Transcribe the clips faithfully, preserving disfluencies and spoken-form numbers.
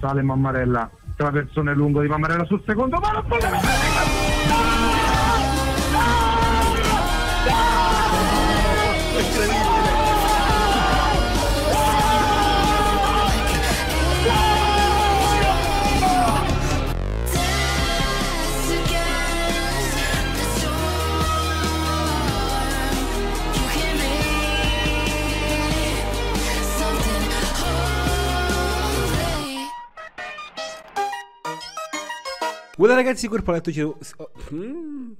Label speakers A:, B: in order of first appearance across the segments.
A: Sale Mammarella, traversone lungo di Mammarella sul secondo, ma non può
B: Buona ragazzi, corpo letto giro... mm.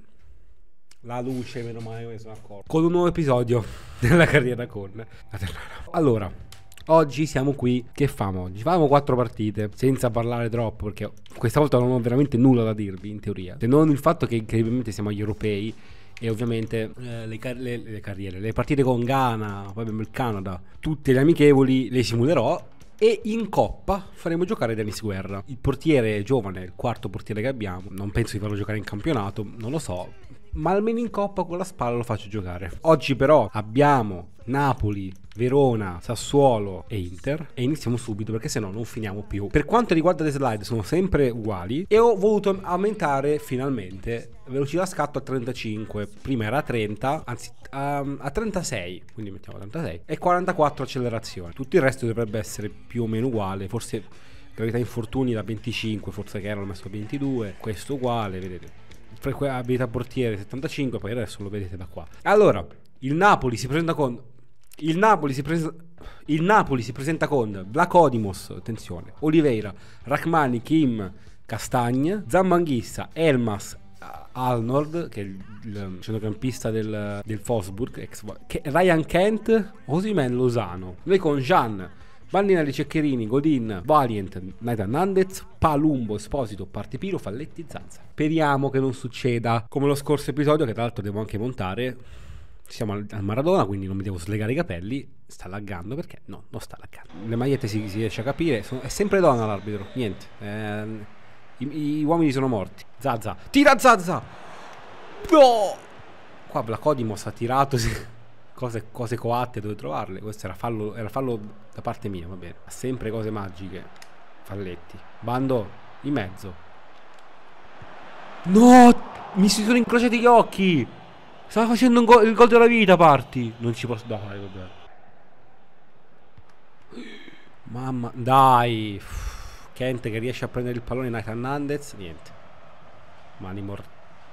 B: La luce, meno male, me ne sono accorto. Con un nuovo episodio della carriera con Allora, oggi siamo qui. Che famo oggi? Famo quattro partite, senza parlare troppo, perché questa volta non ho veramente nulla da dirvi, in teoria, se non il fatto che incredibilmente siamo agli europei. E ovviamente eh, le, car- le, le carriere, le partite con Ghana, poi abbiamo il Canada, tutte le amichevoli le simulerò. E in Coppa faremo giocare Denis Guerra, il portiere giovane, il quarto portiere che abbiamo. Non penso di farlo giocare in campionato, non lo so, ma almeno in Coppa con la spalla lo faccio giocare. Oggi però abbiamo Napoli, Verona, Sassuolo e Inter, e iniziamo subito perché sennò non finiamo più. Per quanto riguarda le slide sono sempre uguali e ho voluto aumentare finalmente velocità scatto a trentacinque. Prima era a trenta, anzi a, a trentasei, quindi mettiamo trentasei, e quarantaquattro accelerazione. Tutto il resto dovrebbe essere più o meno uguale, forse gravità infortuni da venticinque, forse che erano messo a ventidue, questo uguale, vedete. Abilità portiere settantacinque, poi adesso lo vedete da qua. Allora, il Napoli si presenta con il Napoli si presenta il Napoli si presenta con Vlachodimos, attenzione, Oliveira, Rachmani, Kim, Castagne, Zambanghissa, Elmas, Arnold, che è il, il centrocampista del, del Wolfsburg, ex, che, Ryan Kent, Osimhen, Lozano. Noi con Jean, Bandinelli, Ceccherini, Godin, Valiant, Nathan Nandez, Palumbo, Esposito, Partipiro, Falletti, Zanza. Speriamo che non succeda come lo scorso episodio, che tra l'altro devo anche montare. Siamo al, al Maradona, quindi non mi devo slegare i capelli. Sta laggando perché? No, non sta laggando. Le magliette si, si riesce a capire. Sono, è sempre donna l'arbitro, niente. Eh, i, i uomini sono morti. Zaza, tira Zaza! No! Qua Vlachodimos ha tirato... Cose, cose coatte dove trovarle. Questo era fallo, era fallo da parte mia, va bene. Ha sempre cose magiche. Falletti. Bando in mezzo. No! Mi si sono incrociati gli occhi. Stava facendo un go- il gol della vita, parti. Non ci posso. Dai, vabbè. Mamma, dai. Kent che riesce a prendere il pallone. Nathan Nandez. Niente. Mani morte.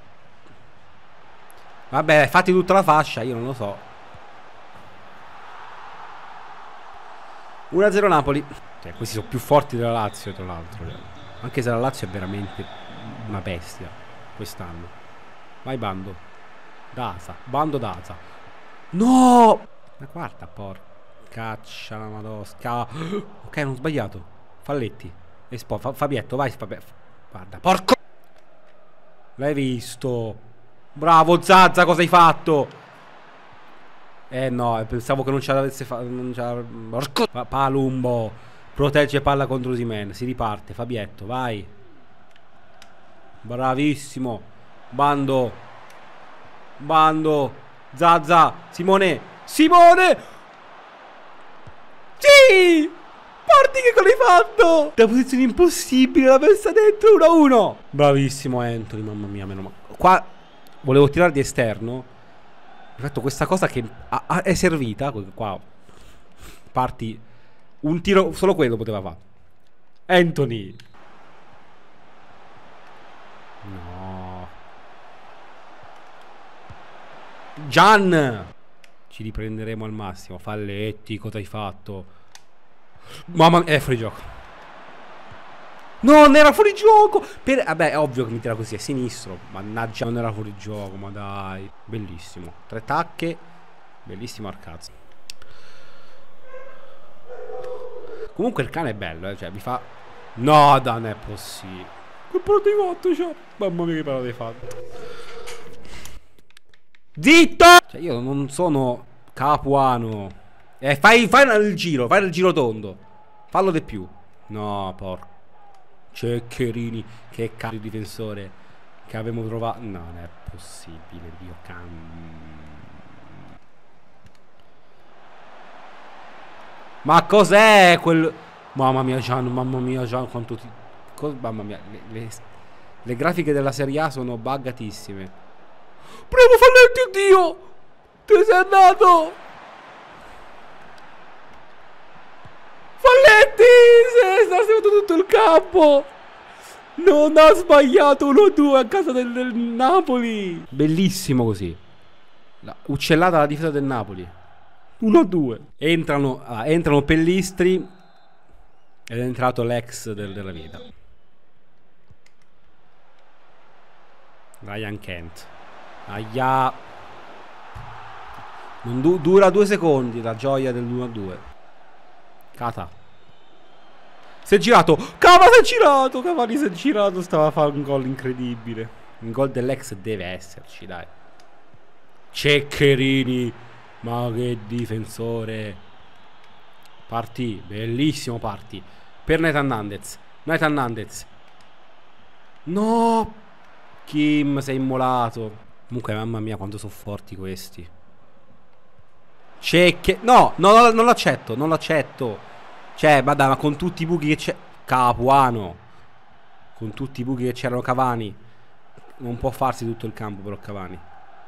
B: Vabbè, fatti tutta la fascia. Io non lo so. uno a zero Napoli. Cioè, questi sono più forti della Lazio, tra l'altro. Anche se la Lazio è veramente una bestia quest'anno. Vai Bando. Daza. Bando Daza. No! La quarta, porcaccia la madosca. Ok, non ho sbagliato. Falletti. Espo, fa, Fabietto, vai Fabietto. Guarda, porco. L'hai visto? Bravo Zaza, cosa hai fatto? Eh no, pensavo che non ce l'avesse fatto. Non ce l'avesse... Pa Palumbo protegge palla contro Osimhen. Si riparte, Fabietto, vai. Bravissimo. Bando. Bando. Zaza. Simone. Simone. Sì. Guardi che cosa hai fatto. Da posizione impossibile l'ha messa dentro. Uno a uno. Bravissimo Anthony, mamma mia, meno male. Qua volevo tirare di esterno. Ho fatto questa cosa che ha, ha, è servita. Qua parti. Un tiro, solo quello poteva fare Anthony. No. Gian. Ci riprenderemo al massimo. Falletti, cosa hai fatto? Mamma mia, è fuori gioco. No, non era fuori gioco. Per... Vabbè, è ovvio che mi tira così a sinistro. Mannaggia, non era fuori gioco. Ma dai, bellissimo. Tre tacche. Bellissimo Arcazzo. Comunque il cane è bello, eh. Cioè, mi fa... No, non è possibile. Che parlo di fatto, cioè. Mamma mia, che parlo di fatto. Zitto! Cioè, io non sono capuano. Eh, fai, fai il giro. Fai il giro tondo. Fallo di più. No, porco. Ceccherini, che cazzo di difensore che abbiamo trovato. No, non è possibile, Dio cam. Ma cos'è quel... Mamma mia Gian, mamma mia Gian, quanto ti... Mamma mia, le, le, le grafiche della Serie A sono buggatissime. Bravo Falletti, oddio! Ti sei andato! Falletti! Si sta seguendo tutto il campo! Non ha sbagliato uno due a casa del, del Napoli! Bellissimo così. La, uccellata la difesa del Napoli. uno due. Entrano, ah, entrano Pellistri ed è entrato l'ex del, della vita. Ryan Kent. Aia. Non du dura due secondi la gioia dell'uno a due. Cata. Si è girato. Cava si è girato. Cavani si è girato. Stava a fare un gol incredibile. Un gol dell'ex deve esserci, dai. Ceccherini. Ma che difensore. Partì. Bellissimo partì. Per Nathan Nandez. Nathan Nandez. No. Kim, sei immolato. Comunque, mamma mia, quanto sono forti questi. Cecche. No, no, no, non l'accetto. Non l'accetto. Cioè, ma dai, ma con tutti i buchi che c'è. Capuano. Con tutti i buchi che c'erano Cavani. Non può farsi tutto il campo, però Cavani.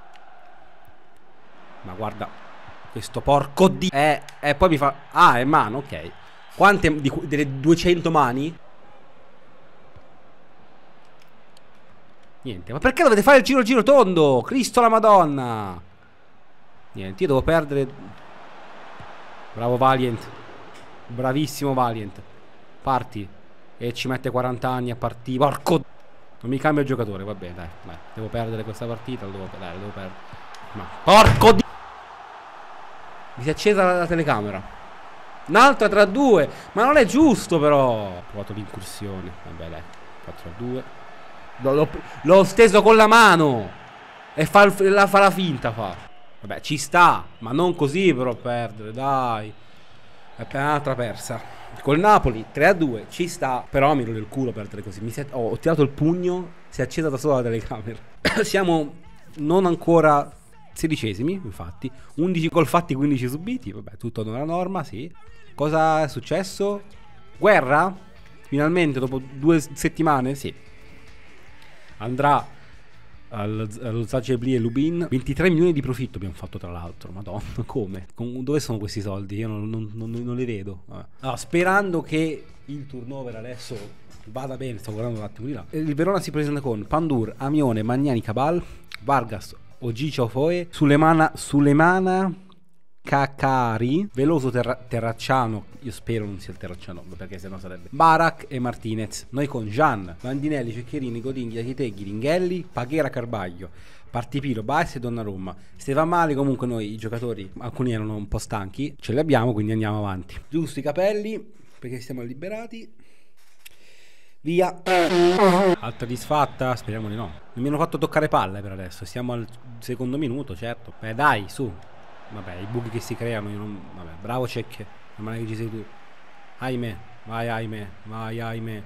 B: Ma guarda. Questo porco di. Eh, eh, poi mi fa. Ah, è mano, ok. Quante di, delle duecento mani? Niente, ma perché dovete fare il giro giro tondo? Cristo la Madonna. Niente, io devo perdere. Bravo Valiant. Bravissimo Valiant. Parti. E ci mette quaranta anni a partire. Porco. Non mi cambia il giocatore, va bene, dai, dai. Devo perdere questa partita, lo devo, dai, lo devo perdere. Ma porco di. Mi si è accesa la, la telecamera. Un'altra tra due. Ma non è giusto però. Ho provato l'incursione. Vabbè dai. quattro a due. L'ho steso con la mano. E fa, il, la, fa la finta fa. Vabbè ci sta. Ma non così però perdere. Dai. È appena un'altra persa. Col Napoli tre a due. Ci sta. Però mi rolle il culo perdere così. Mi si è, oh, ho tirato il pugno. Si è accesa da sola la telecamera. Siamo non ancora sedicesimi infatti. undici gol fatti, quindici subiti. Vabbè tutto nella norma, sì. Cosa è successo? Guerra? Finalmente dopo due settimane? Sì. Andrà al, allo Zagebli e Lubin. ventitré milioni di profitto abbiamo fatto tra l'altro. Madonna, come? Con, dove sono questi soldi? Io non, non, non, non li vedo. Allora, sperando che il turnover adesso vada bene. Sto guardando un attimo di là. Il Verona si presenta con Pandur, Amione, Magnani, Cabal, Vargas, Ogi Ciaufoe, Sulemana Sulemana Cacari, Veloso terra Terracciano. Io spero non sia il Terracciano, perché sennò sarebbe Barak e Martinez. Noi con Gian, Bandinelli, Ceccherini, Godin, Iachiteghi, Ringhelli, Paghera, Carbaglio, Partipiro, Baez e Donnarumma. Se va male comunque noi i giocatori, alcuni erano un po' stanchi, ce li abbiamo, quindi andiamo avanti. Giusto i capelli, perché siamo liberati. Via. Altra disfatta? Speriamo di no. Non mi hanno fatto toccare palle per adesso. Siamo al secondo minuto, certo. Beh dai, su. Vabbè, i buchi che si creano, io non... Vabbè, bravo Cecche. Non è che ci sei tu. Ahimè, vai Ahimè, vai Ahimè.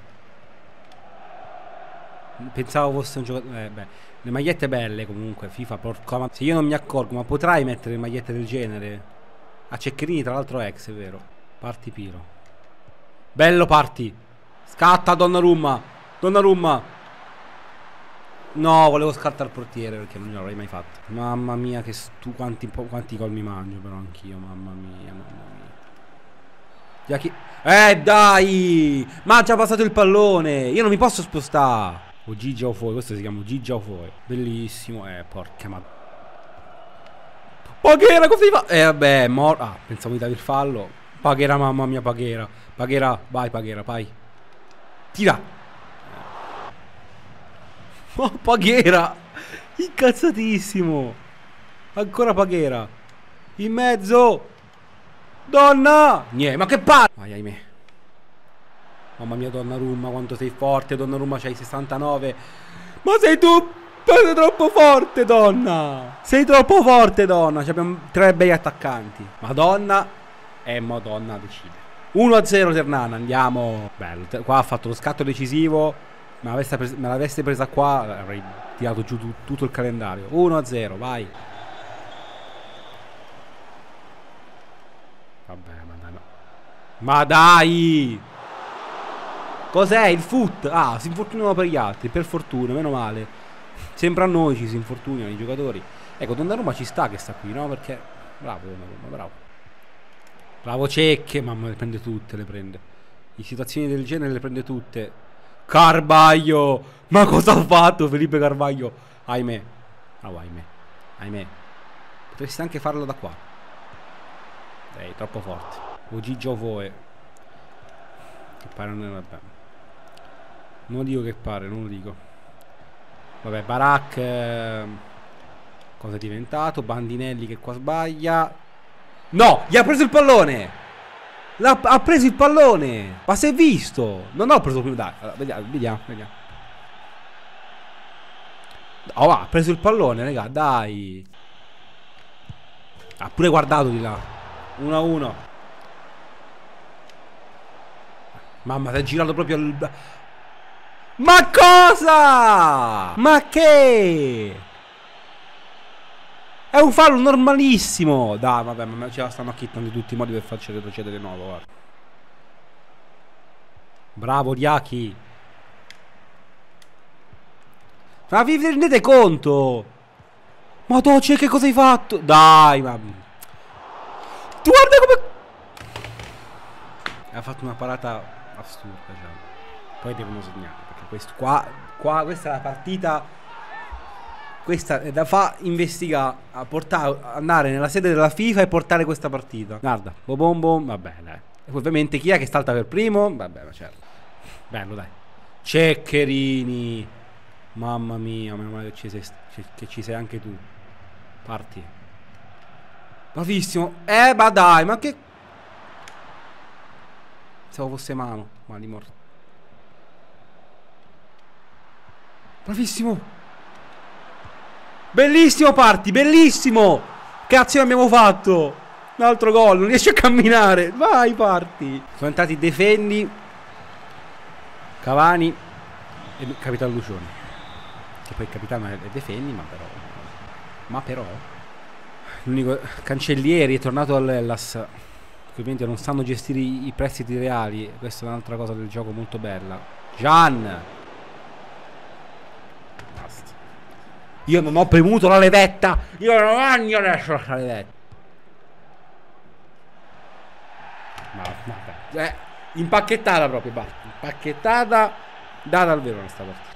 B: Pensavo fosse un giocatore... Eh, beh, le magliette belle comunque, FIFA, porca ma... Se io non mi accorgo, ma potrai mettere magliette del genere? A Ceccherini, tra l'altro ex, è vero. Parti Piro. Bello Parti. Scatta Donnarumma. Donnarumma. No, volevo scattare il portiere perché non l'avrei mai fatto. Mamma mia, che stu quanti, quanti gol mi mangio però anch'io. Mamma mia, mamma mia. Già chi... Eh dai! Ma ha già passato il pallone. Io non mi posso spostare. O Gigia Ofoe, questo si chiama Gigia Ofoe. Bellissimo. Eh, porca ma... Paghera, cosa fa? Eh vabbè, mor... Ah, pensavo di dare il fallo. Paghera, mamma mia, Paghera. Paghera, vai Paghera, vai. Tira. Oh, Paghera. Incazzatissimo. Ancora Paghera. In mezzo. Donna. Niente, ma che palle. Vai, ahimè. Mamma mia, Donnarumma, quanto sei forte. Donnarumma, c'hai sessantanove. Ma sei tu. Sei troppo forte, donna. Sei troppo forte, donna. Ci abbiamo tre bei attaccanti. Madonna. Eh, Madonna decide. uno a zero Ternana, andiamo. Bello, qua ha fatto lo scatto decisivo. Me l'avesse presa, me l'avesse presa qua, avrei tirato giù tu, tutto il calendario. uno a zero, vai. Vabbè, ma dai. Ma dai! Cos'è il foot? Ah, si infortunano per gli altri, per fortuna, meno male. Sempre a noi ci si infortunano i giocatori. Ecco, Donnarumma ci sta che sta qui, no? Perché bravo Donnarumma, bravo. Bravo Cecche, mamma, le prende tutte, le prende. In situazioni del genere le prende tutte. Carvaglio! Ma cosa ha fatto Felipe Carvaglio? Ahimè. Oh, ahimè. Ahimè. Potresti anche farlo da qua. Ehi, troppo forte. O Gigio Voe. Che pare non è, vabbè. Non dico che pare, non lo dico. Vabbè, Barak. Eh, cosa è diventato? Bandinelli che qua sbaglia. No, gli ha preso il pallone. L'ha, ha preso il pallone. Ma si è visto. Non ho preso più. Dai, allora, vediamo, vediamo, vediamo. Oh, ha preso il pallone, raga, dai. Ha pure guardato di là. uno a uno. Mamma, si è girato proprio al... Ma cosa? Ma che? È un fallo normalissimo. Dai, vabbè, ma ce la stanno acchittando in tutti i modi per farci retrocedere di nuovo, guarda. Bravo Diachi. Ma vi rendete conto? Ma Doce, che cosa hai fatto? Dai, ma... Tu guarda come... Ha fatto una parata assurda, diciamo. Poi devono segnare, perché questo qua, qua questa è la partita. Questa è da fa investigare, a portare, andare nella sede della FIFA e portare questa partita. Guarda, bom bom, vabbè, dai. E ovviamente chi è che salta per primo? Vabbè, ma certo. Bello, dai. Ceccherini. Mamma mia, meno male che ci sei, che ci sei anche tu. Parti. Bravissimo. Eh, ma dai, ma che... Pensavo fosse mano. Ma di morto. Bravissimo. Bellissimo Parti, bellissimo. Cazzo abbiamo fatto. Un altro gol, non riesce a camminare. Vai Parti. Sono entrati Defendi, Cavani e Capitano Lucioni. Che poi il capitano è Defendi, ma però... Ma però... L'unico... Cancellieri è tornato all'Hellas. Ovviamente non sanno gestire i, i prestiti reali. Questa è un'altra cosa del gioco molto bella. Gian. Basta. Io non ho premuto la levetta. Io non voglio adesso la levetta. Ma vabbè. Eh, impacchettata proprio, basta. Impacchettata. Data al vero questa partita.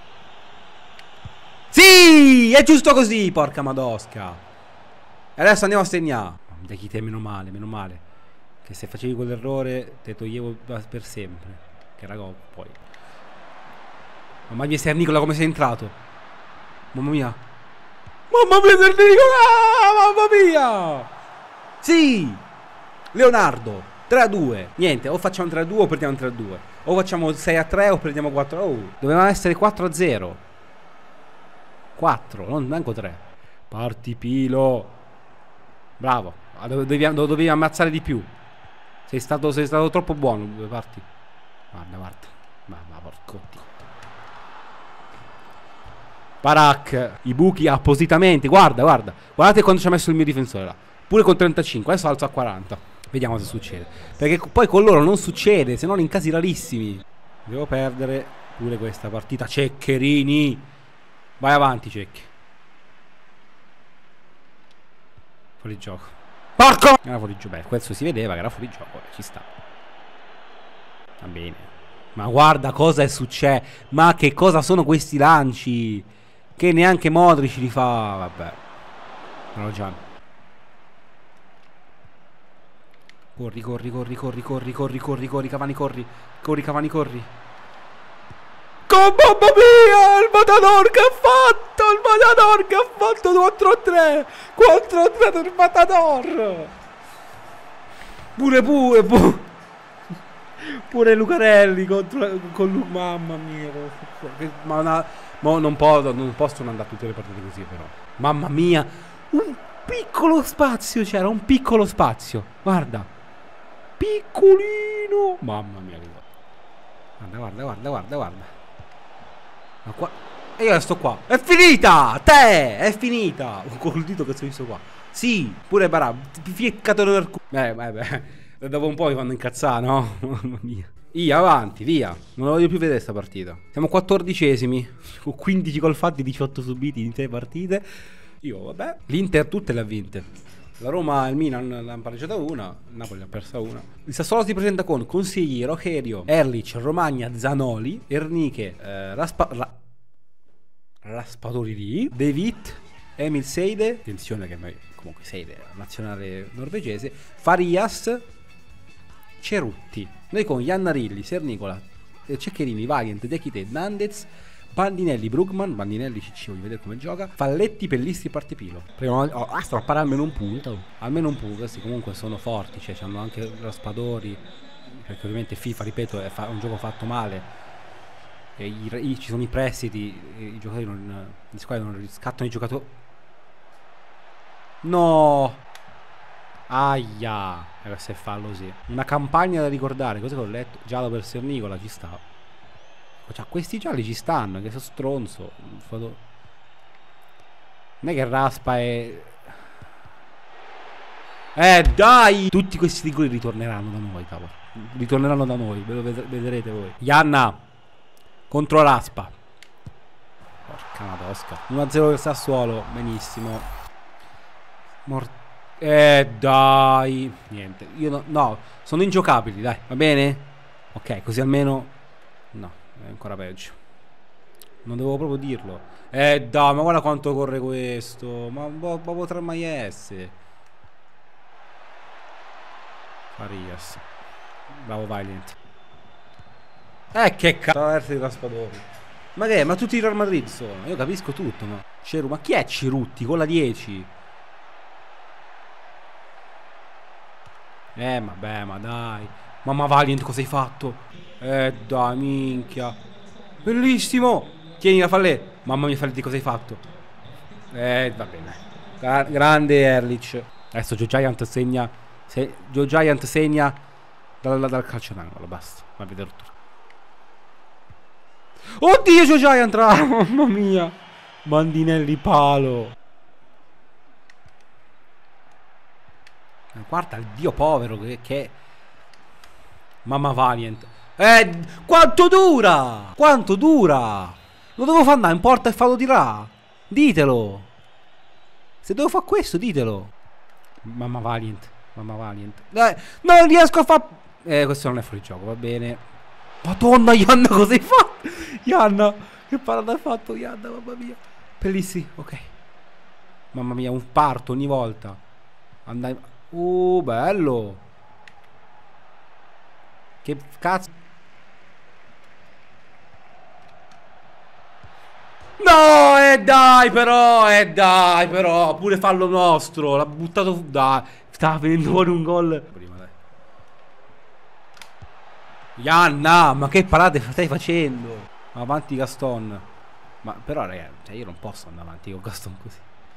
B: Sì, è giusto così, porca madosca. E adesso andiamo a segnare. Da chi te, meno male, meno male. Che se facevi quell'errore te toglievo per sempre. Che raga, poi. Mamma mia, Ser Nicola come sei entrato. Mamma mia. Mamma mia, Ser Nicola. Mamma mia. Sì. Leonardo. tre a due. Niente, o facciamo tre a due o perdiamo tre a due. O facciamo sei a tre o perdiamo quattro a uno. Doveva essere quattro a zero. quattro, non neanche tre. Parti Pilo. Bravo. Dovevi, dovevi ammazzare di più. Sei stato, sei stato troppo buono. Due parti. Guarda, guarda. Ma, ma porco Dio. Barak. I buchi appositamente. Guarda, guarda. Guardate quando ci ha messo il mio difensore là. Pure con trentacinque. Adesso alzo a quaranta. Vediamo se succede. Perché poi con loro non succede. Se no in casi rarissimi. Devo perdere pure questa partita. Ceccherini. Vai avanti, Cecchi. Fuori gioco. Porco! Era fuori gioco. Beh, questo si vedeva che era fuori gioco. Beh, ci sta. Va bene. Ma guarda cosa è successo. Ma che cosa sono questi lanci? Che neanche Modric li fa. Vabbè. No, già. Corri, corri, corri, corri, corri, corri, corri, corri, Cavani, corri. Corri, Cavani, corri. Mamma mia, il Matador che ha fatto, il Matador che ha fatto quattro a tre, quattro a tre del Matador. Pure pure, pure, pure Lucarelli contro, con lui, mamma mia. Ma, una, ma non, posso, non possono andare tutte le partite così però. Mamma mia, un piccolo spazio c'era, un piccolo spazio, guarda. Piccolino. Mamma mia. Guarda, guarda, guarda, guarda, guarda. Ma qua... E io sto qua. È finita! Te! È finita! Col dito che sono visto qua. Sì, pure Barà. Ficcatelo nel culo. Eh, beh, beh. Dopo un po' mi fanno incazzare, no? Mamma mia. Via, avanti, via. Non la voglio più vedere sta partita. Siamo quattordicesimi, con quindici gol fatti, diciotto subiti in sei partite. Io, vabbè. L'Inter tutte le ha vinte. La Roma e il Milan l'hanno pareggiata una, il Napoli l'ha persa una. Il Sassuolo si presenta con Consigli, Rogerio, Erlich, Romagna, Zanoli, Erniche, eh, Raspa... Ra... Raspadori, De Witt, Emil Seide, attenzione che noi comunque Seide, nazionale norvegese, Farias, Cerutti. Noi con Iannarilli, Sernicola, Ceccherini, Valiant, Dekite, Nandez, Bandinelli, Brugman, Bandinelli ci voglio vedere come gioca, Falletti, Pellisti, Partipilo. Prima, oh, ah, sto a parare almeno un punto. Almeno un punto, questi comunque sono forti, cioè hanno anche Raspadori, perché ovviamente FIFA, ripeto, è fa un gioco fatto male. E i, i, ci sono i prestiti, i giocatori non, le squadre non riscattano i giocatori. No! Aia! E questo è fallo, sì. Una campagna da ricordare, cosa che ho letto? Giallo per Sernicola, ci sta. Cioè, questi gialli ci stanno, che sono stronzo. Non è che raspa e... Eh, dai! Tutti questi rigori ritorneranno da noi, cavolo. Ritorneranno da noi, ve lo vedrete voi. Ianna! Contro Raspa. Porca madosca. uno a zero del Sassuolo. Benissimo. Mort Eh dai. Niente. Io no, no. Sono ingiocabili, dai. Va bene? Ok, così almeno. No, è ancora peggio. Non dovevo proprio dirlo. Eh dai, ma guarda quanto corre questo. Ma, ma, ma potrà mai essere. Farias. Bravo Valiant. Eh che cazzo di Raspadori. Ma che? Ma tutti i Real Madrid sono. Io capisco tutto, ma Ceru, ma chi è Cerutti con la dieci? Eh vabbè, ma dai. Mamma Valiant, cosa hai fatto? Eh dai, minchia. Bellissimo. Tieni la Fallè. Mamma mia Falletti, cosa hai fatto? Eh va bene. Gra grande Erlich. Adesso Joe Giant segna se Joe Giant segna dal, dal calcio d'angolo. Basta. Va a vedere tutto. Oddio, Joe Giant, mamma mia. Bandinelli palo. Guarda il dio povero che, che... Mamma Valiant. Eh, quanto dura? Quanto dura? Lo devo far andare in porta e farlo tirare. Ditelo. Se devo fare questo, ditelo. Mamma Valiant. Mamma Valiant. Eh, non riesco a fare... Eh, questo non è fuori gioco, va bene. Madonna, Ianna, cosa hai fatto? Ianna, che parata hai fatto, Ianna, mamma mia. Bellissimo, ok. Mamma mia, un parto ogni volta. Andai... Uh, bello. Che cazzo. No, e eh dai però, e eh dai però. Pure fallo nostro. L'ha buttato, dai. Stava venendo fuori un gol. Prima, dai. Ianna, ma che parate stai facendo? Avanti Gaston. Ma però ragazzi, cioè io non posso andare avanti con Gaston così.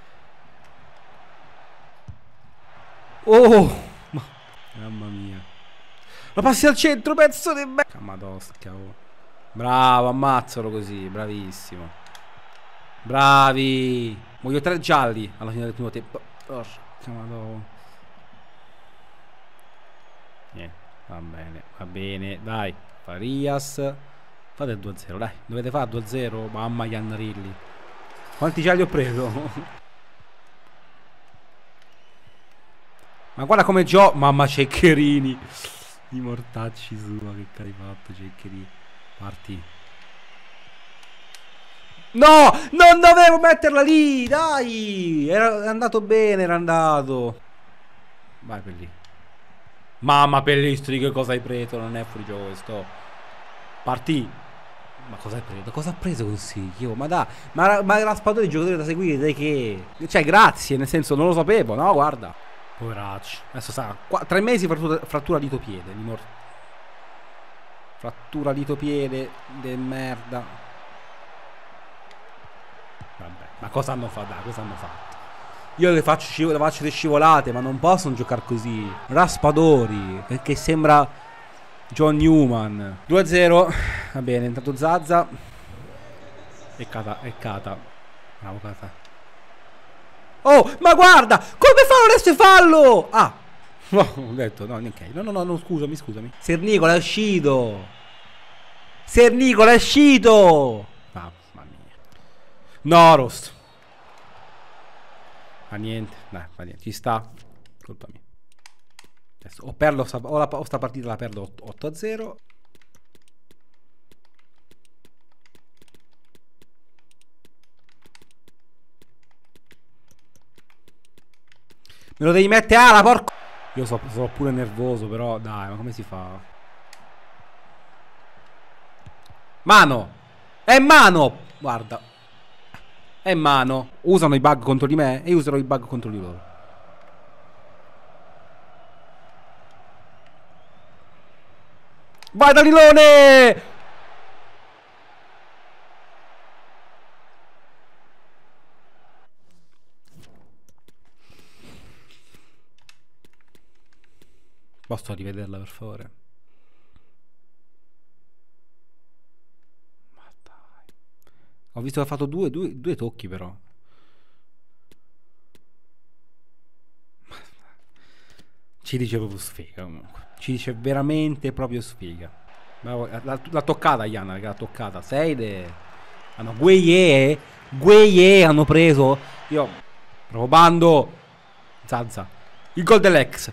B: Oh, ma... mamma mia. Ma passi al centro, pezzo di me. Camadosca, oh. Bravo, ammazzalo così, bravissimo. Bravi. Voglio tre gialli alla fine del primo tempo. Porca madonna. Niente, va bene, va bene, dai. Farias. Fate il due a zero, dai. Dovete fare due a zero. Mamma Iannarilli. Quanti gialli ho preso? Ma guarda come gio... Mamma Ceccherini. I mortacci su. Ma che hai fatto Ceccherini. Parti. No! Non dovevo metterla lì! Dai! Era andato bene, era andato. Vai per lì. Mamma Pellistri, che cosa hai preso? Non è fuori gioco questo. Partì. Ma cosa hai preso? Cosa ha preso Consiglio? Ma dai, ma, ma Raspadori è il giocatore da seguire, dai che... Cioè, grazie, nel senso, non lo sapevo, no? Guarda. Poveraccio. Adesso sa, qua, tre mesi frattura, frattura dito piede. Frattura dito piede, de merda. Vabbè, ma cosa hanno fatto? Dai, cosa hanno fatto? Io le faccio, le faccio le scivolate, ma non possono giocare così. Raspadori, perché sembra John Newman. due a zero. Va bene, intanto Zaza. E Cata, e Cata. Bravo Cata. Oh, ma guarda! Come fa questo fallo? Ah, No, ho detto, no, ok. No, no, no, no, scusami, scusami. Sernicola è uscito. Sernicola è uscito. Mamma mia. No, rosto. Ma niente, dai, fa niente. Ci sta. Colpa mia. Adesso o perdo sta, o, la, o sta partita la perdo otto a zero. Me lo devi mettere ala, porco. Io so, sono pure nervoso, però dai, ma come si fa? Mano! È mano! Guarda. È mano. Usano i bug contro di me e io userò i bug contro di loro. Vai Danilone! Posso rivederla per favore? Ma dai. Ho visto che ha fatto due, due, due tocchi però. Ci dice proprio sfiga comunque. Ci dice veramente proprio sfiga. L'ha toccata Iana, l'ha toccata. Seide. Hanno Gueye. Gueye hanno preso. Io probando. Zanza. Il gol dell'ex.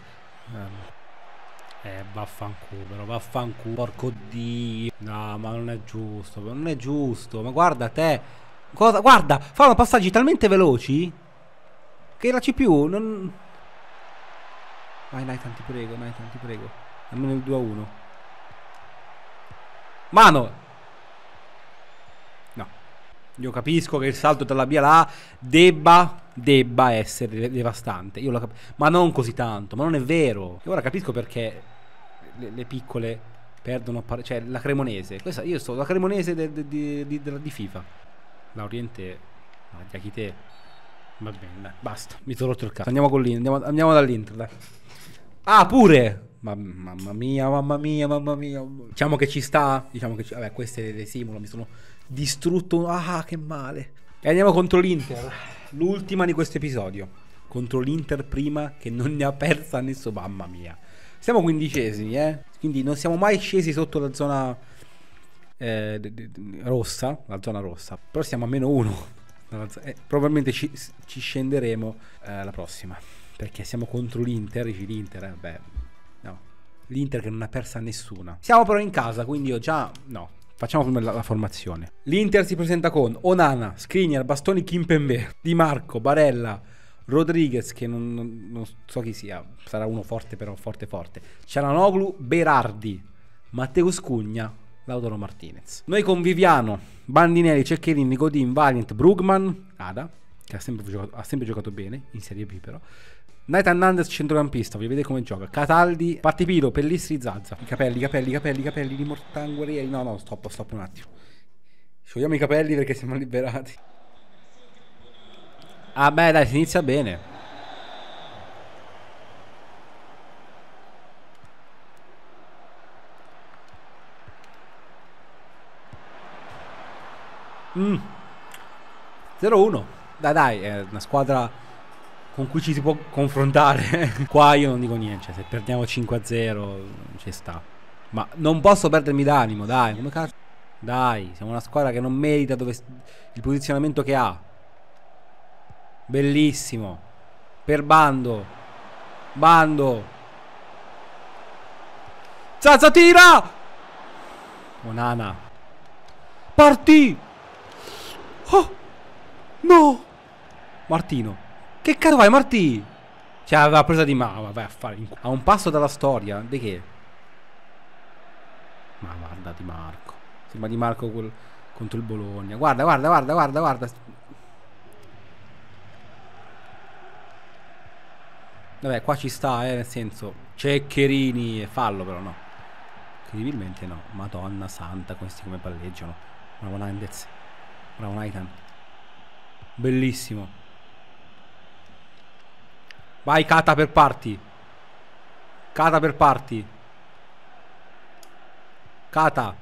B: Eh, vaffanculo, però vaffanculo. Porco dio. No, ma non è giusto. Non è giusto. Ma guarda te. Cosa? Guarda, fanno passaggi talmente veloci che la C P U non. Vai Nathan, ti prego, Nathan, ti prego. Almeno il due a uno. Mano. No. Io capisco che il salto dalla via là debba Debba essere devastante. Io lo cap- Ma non così tanto. Ma non è vero. Io ora capisco perché le, le piccole perdono. Cioè la Cremonese. Questa, io sto la Cremonese de, de, de, de, de, di FIFA. La Oriente. No, te. Va bene, dai, basta. Mi sono rotto il cazzo. Andiamo con l'Inter. Andiamo, andiamo dall'Inter, dai. Ah, pure! Ma, mamma mia, mamma mia, mamma mia. Diciamo che ci sta. Diciamo che ci... Vabbè, queste le simulo. Mi sono distrutto. Ah, che male. E andiamo contro l'Inter. L'ultima di questo episodio. Contro l'Inter prima che non ne ha persa nessuno. Mamma mia. Siamo quindicesimi, eh. Quindi non siamo mai scesi sotto la zona eh, de, de, de, rossa. La zona rossa. Però siamo a meno uno. Eh, probabilmente ci, ci scenderemo eh, la prossima. Perché siamo contro l'Inter. Dici l'Inter, eh, beh, no. L'Inter che non ha persa nessuna. Siamo però in casa, quindi io già no. Facciamo prima la, la formazione. L'Inter si presenta con Onana, Skriniar, Bastoni, Kimpembe, Di Marco, Barella, Rodriguez, che non, non, non so chi sia, sarà uno forte però, forte forte. Çalhanoğlu, Berardi, Matteo Scugna, Lautaro Martinez. Noi con Viviano, Bandinelli, Ceccherini, Godin, Valiant, Brugman, Ada, che ha sempre giocato, ha sempre giocato bene, in Serie B però. Nathan Nandez centrocampista, voglio vedere come gioca. Cataldi, Pattipiro, Pellistri, Zazza. I capelli, i capelli, i capelli, i capelli di Mortanguerieri. No, no, stop, stop un attimo. Sciogliamo i capelli perché siamo liberati. Ah beh, dai, si inizia bene. Mm. zero uno. Dai, dai, è una squadra con cui ci si può confrontare. Qua io non dico niente, cioè, se perdiamo cinque a zero ci sta. Ma non posso perdermi d'animo, dai. Come cazzo? Dai, siamo una squadra che non merita dove il posizionamento che ha. Bellissimo. Per Bando. Bando. Zazza tira. Onana. Partì. Oh. No. Martino. Che cazzo vai, Martì? Cioè, aveva presa di mano. Vai a fare. A un passo dalla storia. Di che? Ma guarda Di Marco. Sembra Di Marco quel, contro il Bologna. Guarda, guarda, guarda, guarda, guarda. Vabbè, qua ci sta, eh, nel senso. Ceccherini. Fallo, però, no. Incredibilmente no. Madonna santa, questi come palleggiano. Bravo Nandez. Bravo Nathan. Bellissimo. Vai Kata per parti. Kata per parti. Kata.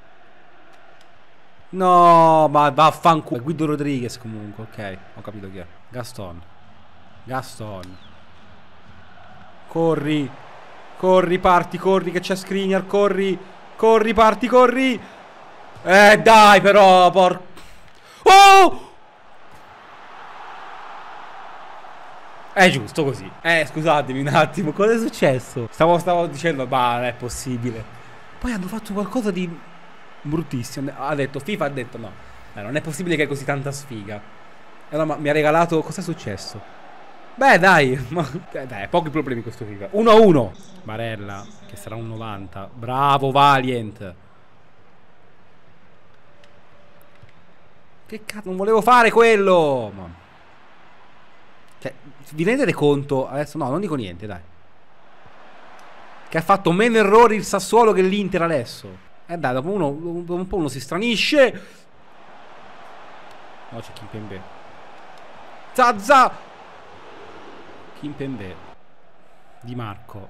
B: No, ma vaffanculo. Guido Rodriguez comunque, ok. Ho capito chi è. Gaston. Gaston. Corri. Corri, parti, corri che c'è Skriniar, corri. Corri, parti, corri. Eh, dai però, por... Oh! È giusto così. Eh, scusatemi un attimo, cosa è successo? Stavo, stavo dicendo, ma non è possibile. Poi hanno fatto qualcosa di bruttissimo. Ha detto, FIFA ha detto no. Eh, non è possibile che hai così tanta sfiga. E allora mi ha regalato, cosa è successo? Beh dai, ma, eh, dai, pochi problemi questo FIFA. uno a uno. Barella, che sarà un novanta. Bravo Valiant. Che cazzo, non volevo fare quello. Ma... Cioè, vi rendete conto? Adesso no, non dico niente, dai. Che ha fatto meno errori il Sassuolo che l'Inter adesso. Eh dai, dopo, uno, dopo un po' uno si stranisce. No, c'è Kimpembe. Zazza. Kimpembe. Di Marco.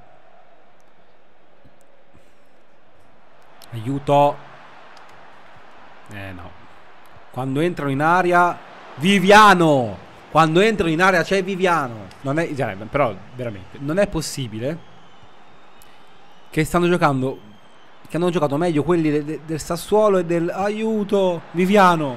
B: Aiuto. Eh no. Quando entrano in area Viviano. Quando entrano in area c'è Viviano. Non è, cioè, però veramente non è possibile che stanno giocando, che hanno giocato meglio quelli de, de, del Sassuolo e del aiuto Viviano.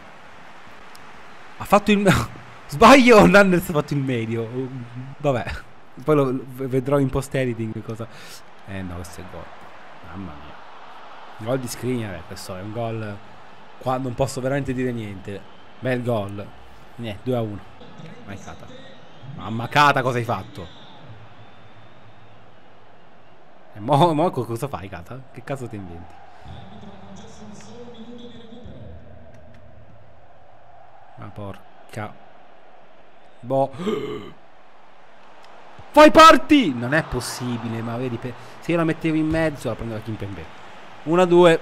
B: Ha fatto il sbaglio. Hernandez ha fatto il medio. Vabbè, poi lo, lo vedrò in post editing cosa. Eh no, questo è il gol. Mamma mia. Gol di Skriniar, questo è un gol qua non posso veramente dire niente. Bel gol. Niente, due a uno. Vai Kata. Mamma Kata, cosa hai fatto? E mo, mo cosa fai Kata? Che cazzo ti inventi? Ma porca. Boh. Fai parti! Non è possibile, ma vedi, se io la mettevo in mezzo la prendeva Kimpembe. uno a due.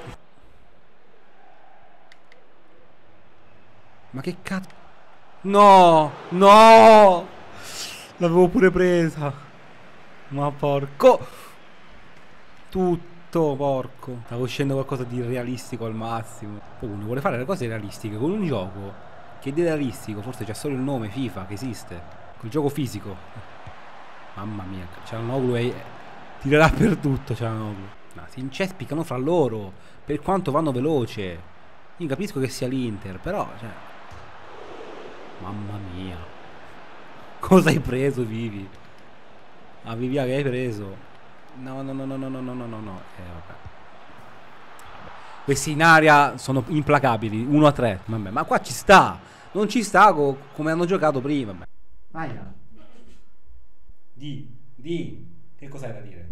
B: Ma che cazzo? No, no, l'avevo pure presa. Ma porco. Tutto porco. Stavo uscendo qualcosa di realistico al massimo. Uno vuole fare le cose realistiche con un gioco che di realistico forse c'è solo il nome FIFA che esiste. Col gioco fisico. Mamma mia, Çalhanoğlu e tirerà per tutto Çalhanoğlu. No, si incespicano fra loro per quanto vanno veloce. Io capisco che sia l'Inter, però cioè... Mamma mia. Cosa hai preso, Vivi? Ah, Vivia, che hai preso? No, no, no, no, no, no, no, no, no. Eh, vabbè. Questi in area sono implacabili. uno a tre. Vabbè, ma qua ci sta. Non ci sta co come hanno giocato prima. Vabbè. Vai. Di, di. Che cos'hai da dire?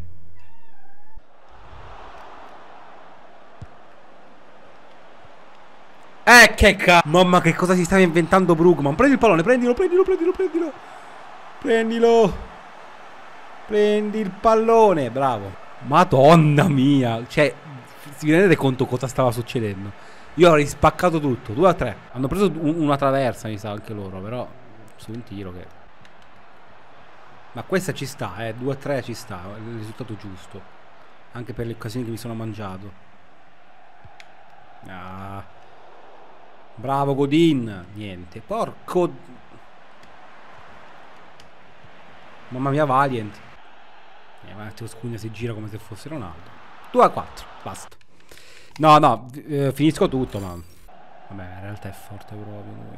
B: Eh, che cazzo. Mamma, che cosa si stava inventando Brugman. Prendi il pallone, prendilo, prendilo, prendilo, prendilo. Prendilo. Prendi il pallone, bravo. Madonna mia. Cioè, si rendete conto cosa stava succedendo? Io avrei spaccato tutto. due a tre. Hanno preso un, una traversa, mi sa, anche loro. Però su un tiro che... Ma questa ci sta, eh. due a tre ci sta. È il risultato giusto. Anche per le occasioni che mi sono mangiato. Ah. Bravo Godin. Niente. Porco. Mamma mia, Valiant. Eh, ma Matteo Scugna si gira come se fosse Ronaldo. due a quattro. Basta. No, no. Eh, finisco tutto, ma... Vabbè, in realtà è forte proprio lui.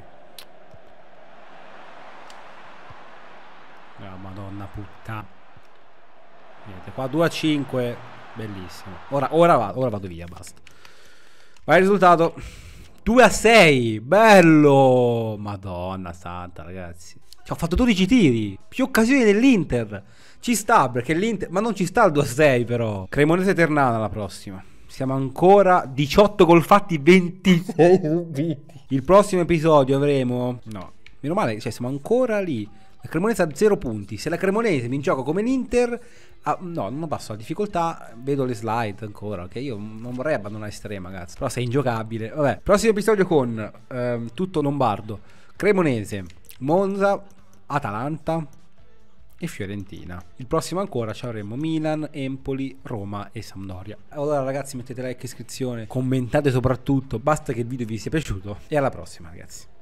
B: Oh, madonna puttana. Niente, qua due a cinque. Bellissimo. Ora, ora, vado, ora vado via, basta. Vai il risultato. due a sei. Bello. Madonna santa, ragazzi. Cioè, ho fatto dodici tiri. Più occasioni dell'Inter. Ci sta, perché l'Inter... Ma non ci sta il due a sei, però. Cremonese Ternana la prossima. Siamo ancora diciotto gol fatti, ventisei subiti. Il prossimo episodio avremo... No, meno male, cioè siamo ancora lì. La Cremonese ha zero punti. Se la Cremonese mi gioca come l'Inter... Ah, no, non passo la difficoltà. Vedo le slide ancora. Ok, io non vorrei abbandonare estrema, ragazzi. Però sei ingiocabile. Vabbè, prossimo episodio con ehm, tutto lombardo. Cremonese, Monza, Atalanta e Fiorentina. Il prossimo ancora ci avremo Milan, Empoli, Roma e Sampdoria. Allora ragazzi, mettete like, iscrizione, commentate soprattutto. Basta che il video vi sia piaciuto. E alla prossima, ragazzi.